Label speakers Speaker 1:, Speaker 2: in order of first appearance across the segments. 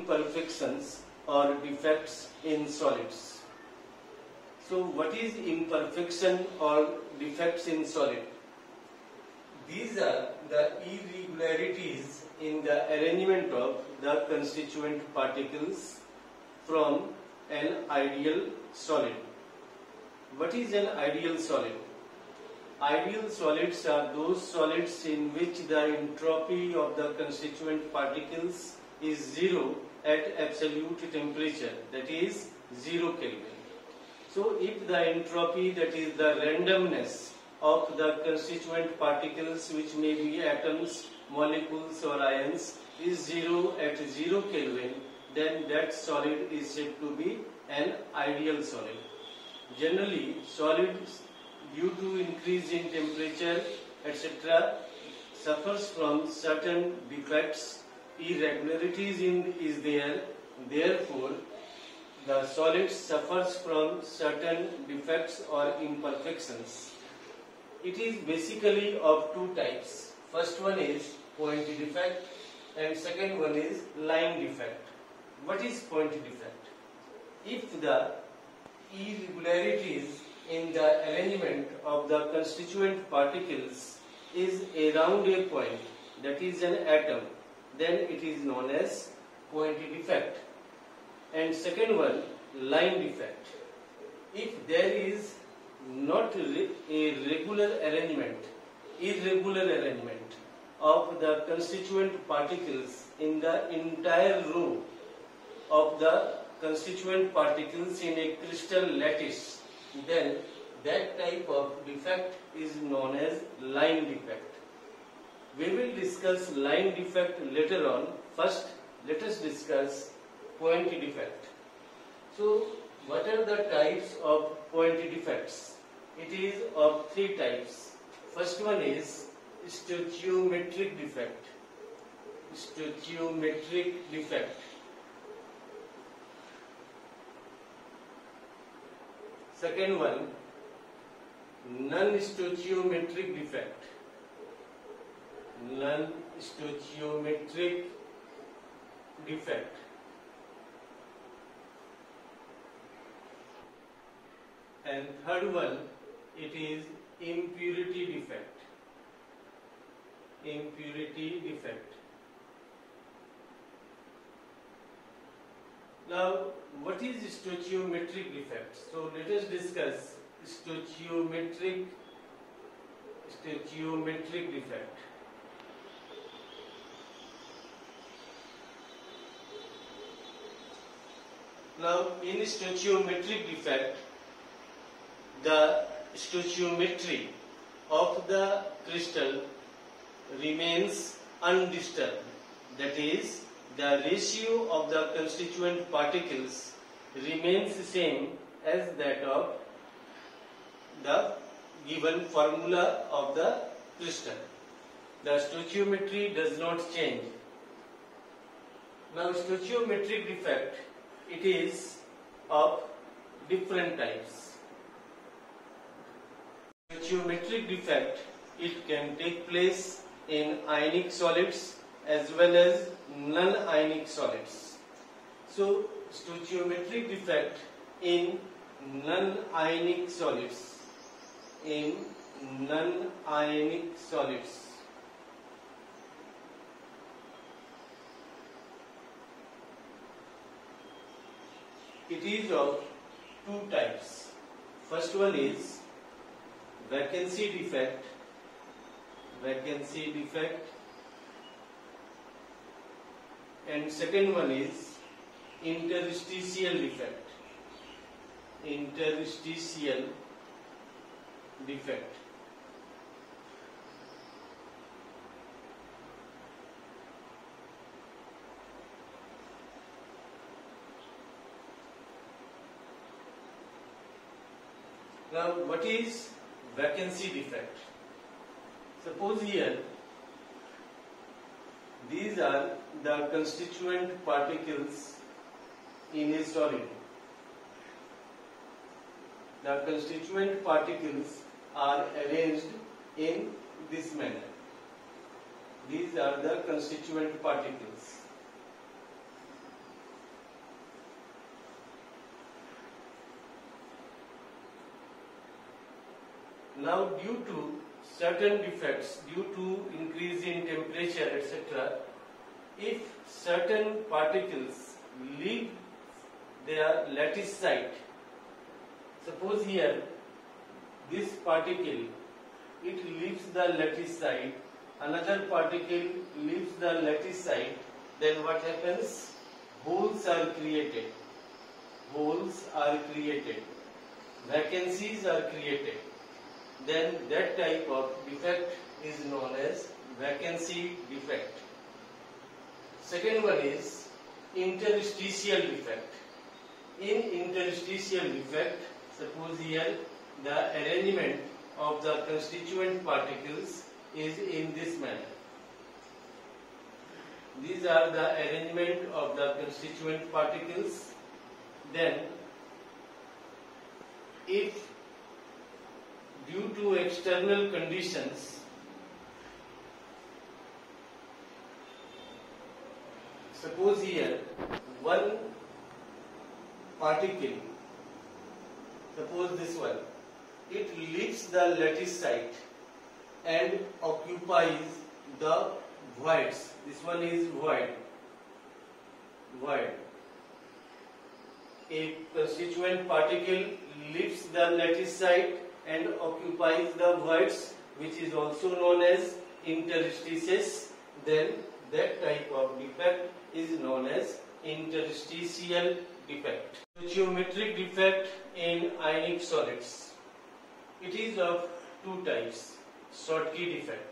Speaker 1: imperfections or defects in solids. So what is imperfection or defects in solid? These are the irregularities in the arrangement of the constituent particles from an ideal solid. What is an ideal solid? Ideal solids are those solids in which the entropy of the constituent particles is zero at absolute temperature, that is 0 Kelvin. So if the entropy, that is the randomness of the constituent particles, which may be atoms, molecules or ions, is 0 at 0 Kelvin, then that solid is said to be an ideal solid. Generally, solids due to increase in temperature etc. suffers from certain defects, irregularities is there, therefore the solid suffers from certain defects or imperfections. It is basically of two types. First one is point defect and second one is line defect. What is point defect? If the irregularities in the arrangement of the constituent particles is around a point, that is an atom, then it is known as point defect. And second one, line defect. If there is not a irregular arrangement of the constituent particles in the entire row of the constituent particles in a crystal lattice, then that type of defect is known as line defect. We will discuss line defect later on. First, let us discuss point defect. So, what are the types of point defects? It is of three types. First one is stoichiometric defect. Stoichiometric defect. Second one, non-stoichiometric defect. Non-stoichiometric defect. And third one, it is impurity defect. Impurity defect. Now, what is stoichiometric defect? So let us discuss stoichiometric defect. Now, in stoichiometric defect, the stoichiometry of the crystal remains undisturbed. That is, the ratio of the constituent particles remains the same as that of the given formula of the crystal. The stoichiometry does not change. Now, stoichiometric defect, it is of different types. Stoichiometric defect, it can take place in ionic solids as well as non-ionic solids. So, stoichiometric defect in non-ionic solids. In non-ionic solids. It is of two types. First one is vacancy defect. Vacancy defect. And second one is interstitial defect. Interstitial defect. Now, what is vacancy defect? Suppose here these are the constituent particles in a solid. The constituent particles are arranged in this manner. These are the constituent particles. Now due to certain defects, due to increase in temperature, etc., if certain particles leave their lattice site, suppose here this particle, it leaves the lattice site, another particle leaves the lattice site, then what happens? Holes are created. Holes are created. Vacancies are created. Then that type of defect is known as vacancy defect. Second one is interstitial defect. In interstitial defect, suppose here the arrangement of the constituent particles is in this manner. These are the arrangement of the constituent particles. Then, if due to external conditions, suppose here one particle, suppose this one, it leaves the lattice site and occupies the voids. This one is void. Void. A constituent particle leaves the lattice site and occupies the voids, which is also known as interstices. Then that type of defect is known as interstitial defect. Geometric defect in ionic solids. It is of two types. Schottky defect.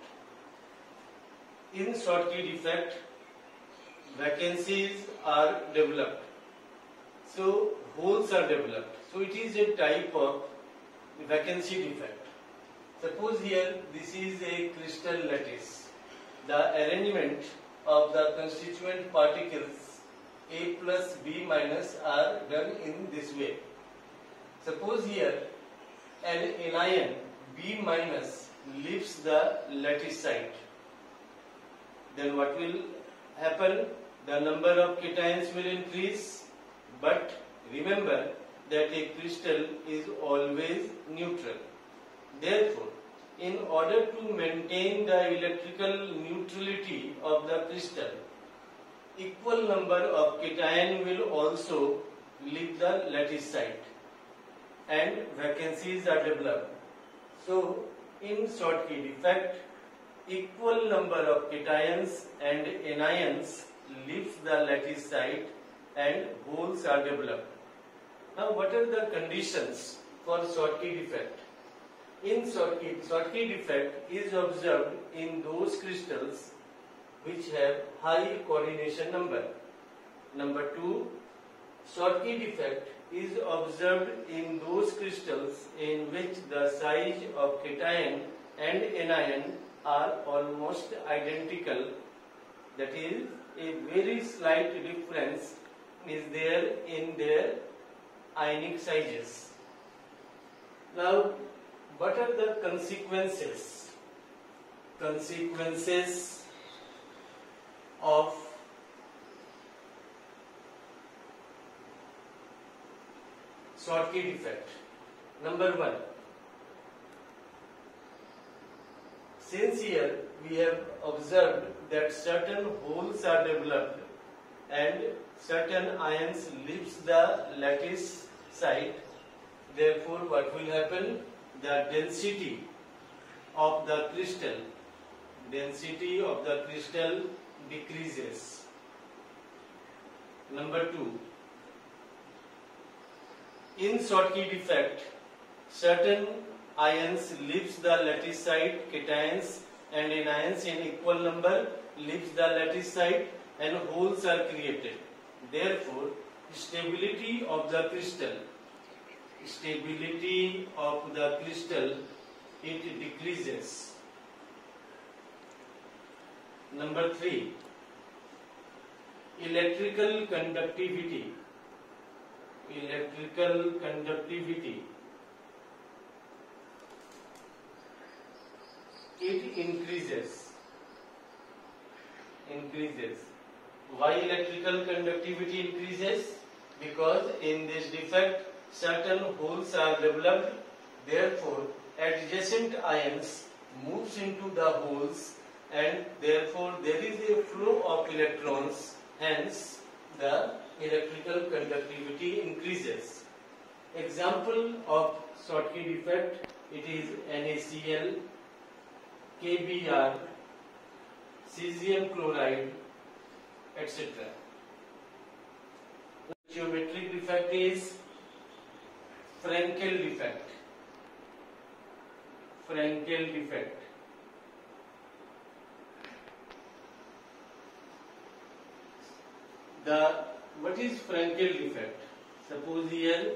Speaker 1: In Schottky defect, vacancies are developed. So holes are developed. So it is a type of vacancy defect. Suppose here this is a crystal lattice. The arrangement of the constituent particles A plus B minus are done in this way. Suppose here an anion B minus leaves the lattice site. Then what will happen? The number of cations will increase, but remember that a crystal is always neutral. Therefore, in order to maintain the electrical neutrality of the crystal, equal number of cation will also leave the lattice site and vacancies are developed. So, in Schottky defect, equal number of cations and anions leaves the lattice site and holes are developed. Now, what are the conditions for Schottky defect? In Schottky defect is observed in those crystals which have high coordination number. Number 2, Schottky defect is observed in those crystals in which the size of cation and anion are almost identical. That is, a very slight difference is there in their ionic sizes. Now, what are the consequences? Consequences of Schottky defect. Number 1. Since here we have observed that certain holes are developed and certain ions leaves the lattice site, therefore what will happen? The density of the crystal decreases. Number 2. In Schottky defect, certain ions leaves the lattice site, cations and anions in equal number leaves the lattice site and holes are created. Therefore, stability of the crystal, it decreases. Number 3, electrical conductivity. It increases. Why electrical conductivity increases? Because in this defect certain holes are developed, therefore adjacent ions moves into the holes and therefore there is a flow of electrons, hence the electrical conductivity increases. Example of Schottky defect, it is NaCl, KBr, cesium chloride, etc. Geometric defect is Frankel defect. Frankel defect. What is Frankel defect? Suppose here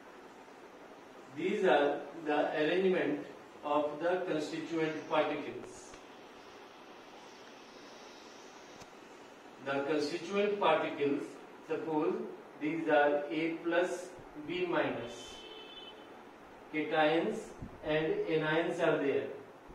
Speaker 1: these are the arrangement of the constituent particles. The constituent particles, suppose these are A plus, B minus. Cations and anions are there.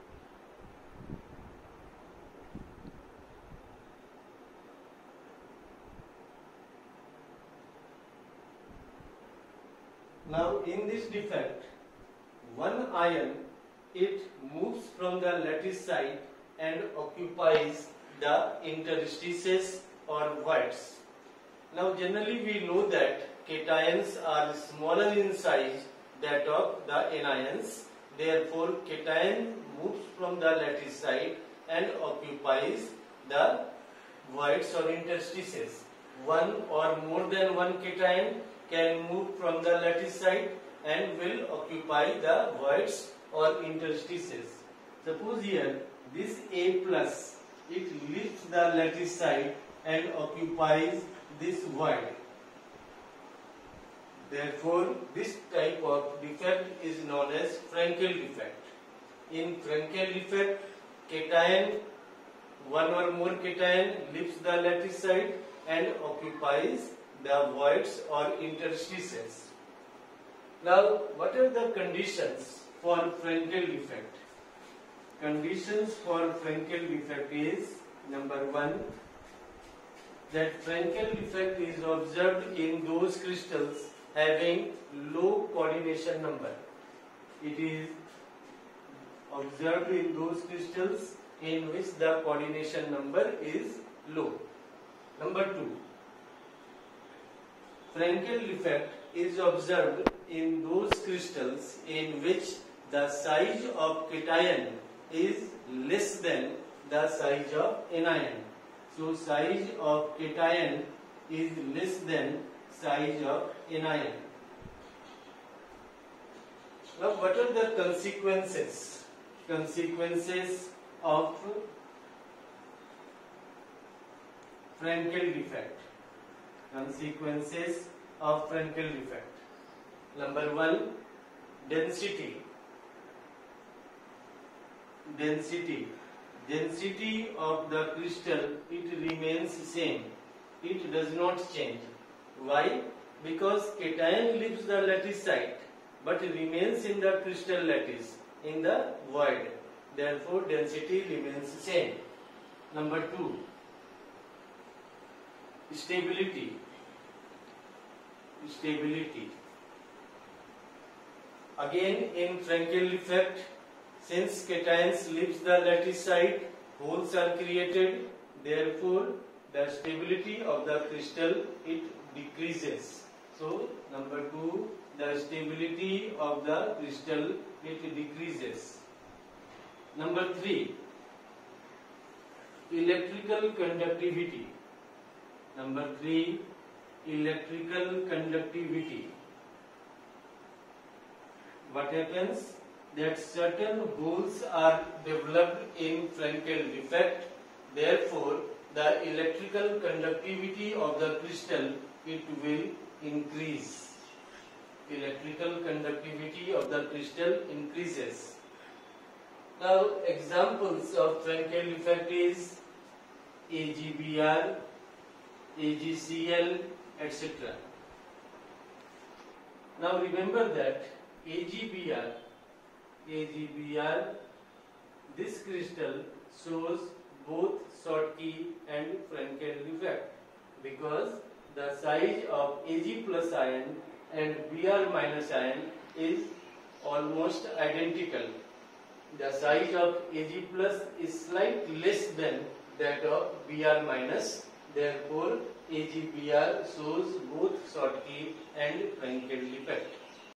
Speaker 1: Now in this defect, one ion, it moves from the lattice side and occupies the interstices or voids. Now generally we know that cations are smaller in size that of the anions. Therefore cation moves from the lattice side and occupies the voids or interstices. One or more than one cation can move from the lattice side and will occupy the voids or interstices. Suppose here this A plus, it leaves the lattice side and occupies this void. Therefore this type of defect is known as Frankel defect. In Frankel defect, cation, one or more cation leaves the lattice side and occupies the voids or interstices. Now, what are the conditions for Frankel defect? Conditions for Frankel defect is, number one, that Frankel defect is observed in those crystals having low coordination number. It is observed in those crystals in which the coordination number is low. Number two, Frankel defect is observed in those crystals in which the size of cation is less than the size of anion. So size of cation is less than size of anion. Now what are the consequences? Consequences of Frankel defect. Consequences of Frankel defect. Number one, density. Density of the crystal, it remains same. It does not change. Why? Because cation leaves the lattice side but remains in the crystal lattice, in the void. Therefore, density remains same. Number two, stability. Again, in Frankel defect, since cations leaves the lattice side, holes are created. Therefore, the stability of the crystal, it decreases. So, number two, the stability of the crystal, it decreases. Number three, electrical conductivity. Number three, electrical conductivity. What happens? That certain holes are developed in Frankel defect. Therefore, the electrical conductivity of the crystal, it will increase. Electrical conductivity of the crystal increases. Now, examples of Frankel defect is AGBr, AgCl, etc. Now remember that AGBr, this crystal shows both Schottky and Frankel defect because the size of Ag plus ion and Br minus ion is almost identical. The size of Ag plus is slightly less than that of Br minus. Therefore, AgBr shows both Schottky and Frankel defect.